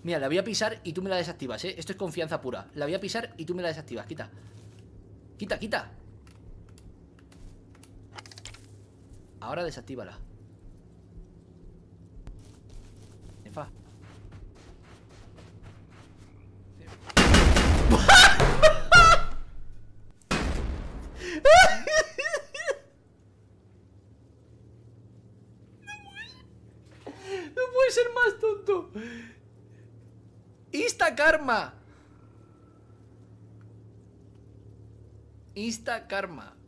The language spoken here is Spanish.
Mira, la voy a pisar y tú me la desactivas, ¿eh? Esto es confianza pura. La voy a pisar y tú me la desactivas. Quita. Quita, quita. Ahora desactívala. Nefa. No puede ser más tonto. Insta karma. Insta karma.